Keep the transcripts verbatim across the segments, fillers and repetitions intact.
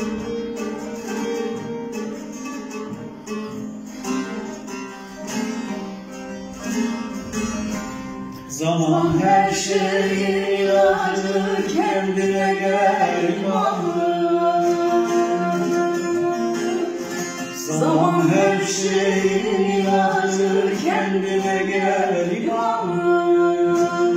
Zaman her şeyi ilacı, kendine gel imanı. Zaman her şeyi ilacı, kendine gel imanı.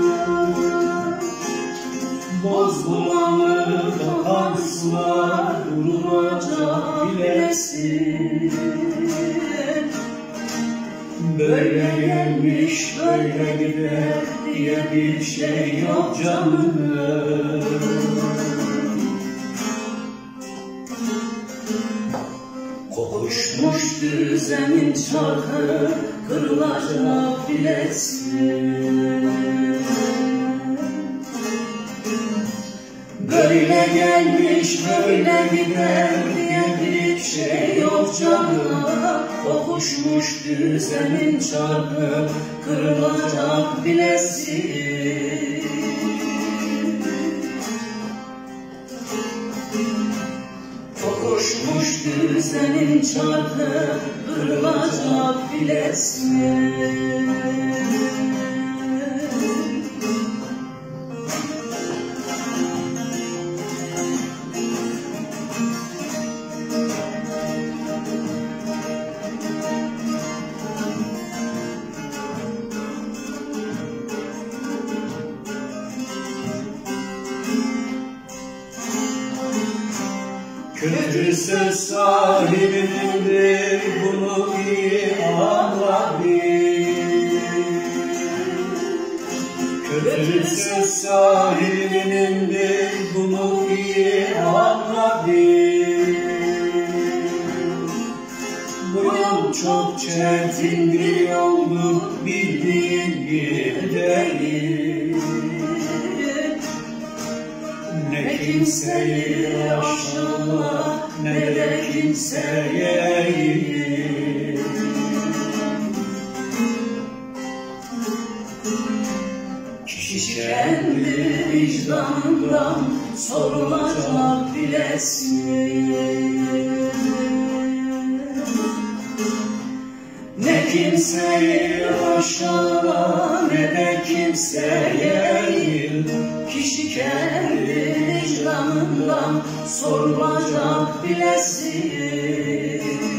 Boz bulanı kapansınlar, durulacak bilesin. Böyle gelmiş, böyle gider diye bir şey yok canım. Kokuşmuş düzenin çarkı, kırılacak bilesin. Böyle gelmiş, böyle gider diye bir şey yok canım. Kokuşmuş düzenin çarkı, kırılacak bilesin. Kokuşmuş düzenin çarkı, kırılacak bilesin. Kötü söz sahibinindir, bunu iyi anla bil. Kötü söz sahibinindir, bunu iyi anla bil. Bu yol çok çetin bir yoldur, bildiğin gibi değil. Ne kimseyi aşağıla, ne de kimseye eğil. Kişi kendi vicdanından sorulacak bilesin. Ne kimseyi aşağıla, ne de kimseye eğil. Kişi kendi vicdanından sorulacak bilesin.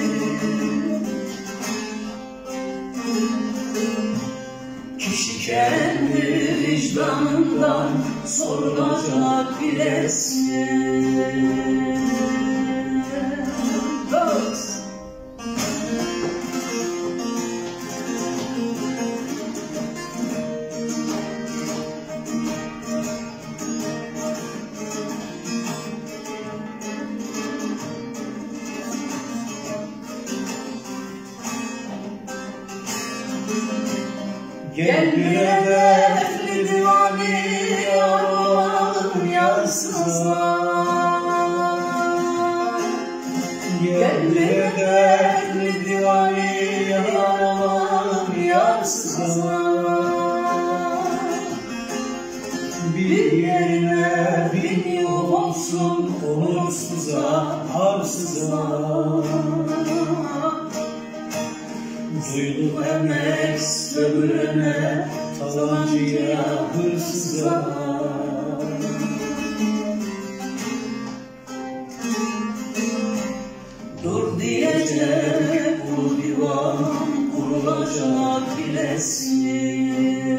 Kişi kendi vicdanından sorulacak bilesin. Dost. Gel bir hedefli divani, yar olalım yarsızlar. Gel bir hedefli divani, yar olalım yarsızlar. Bir yerine bin yıl olsun, onursuza, arsıza. Duydu emek sömürene, talancıya, hırsıza. Dur diyecek bu divan, kurulacak bilesin.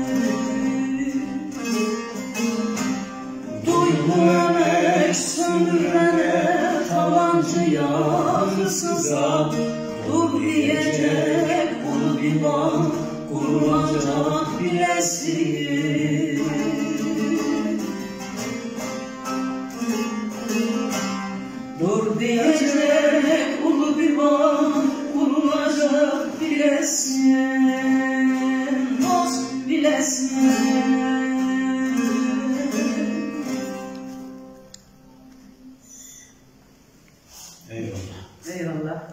Duydu emek sömürene, talancıya, hırsıza. Dur diyecek bu divan, kurulacak bilesin. Dur diyecek bu divan, kurulacak bilesin. Dost bilesin. Eyvallah. Eyvallah.